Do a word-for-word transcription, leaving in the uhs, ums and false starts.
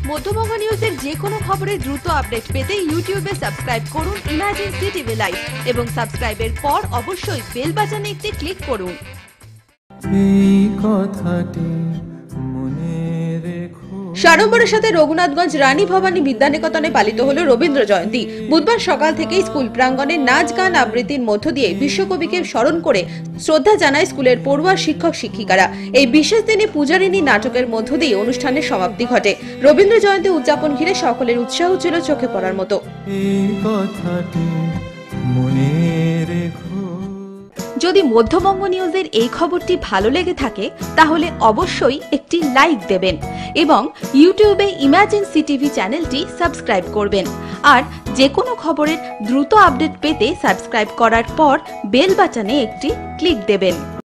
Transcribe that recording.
মধ্যবঙ্গ নিউজের যে কোনো খবরের দ্রুত আপডেট পেতে ইউটিউবে সাবস্ক্রাইব করুন ইমার্জেন্সি টিভি লাইভ এবং সাবস্ক্রাইবের পর অবশ্যই বেল বাটনে একটি ক্লিক করুন। এই কথাটি মনে রেখো। সাড়ম্বরের সাথে রঘুনাথগঞ্জ রানী ভবানী বিদ্যানিকেতনে পালিত হলো রবীন্দ্র জয়ন্তী। বুধবার সকাল থেকেই স্কুল প্রাঙ্গণে নাচ গান আবৃত্তির মধ্য দিয়ে বিশ্বকবিকে স্মরণ করে শ্রদ্ধা জানায় স্কুলের পড়ুয়া শিক্ষক শিক্ষিকারা। এই বিশেষ দিনে পূজারিণী নাটকের মধ্য দিয়ে অনুষ্ঠানের সমাপ্তি ঘটে। রবীন্দ্র জয়ন্তী উদযাপন ঘিরে সকলের উৎসাহ ছিল চোখে পড়ার মতো। এই কথাটি মনে রেখো। যদি মধ্যবঙ্গ নিউজের এই খবরটি ভালো লেগে থাকে তাহলে অবশ্যই একটি লাইক দেবেন এবং ইউটিউবে ইমার্জেন্সি টিভি চ্যানেলটি সাবস্ক্রাইব করবেন। আর যে কোনো খবরের দ্রুত আপডেট পেতে সাবস্ক্রাইব করার পর বেল বাটনে একটি ক্লিক দেবেন।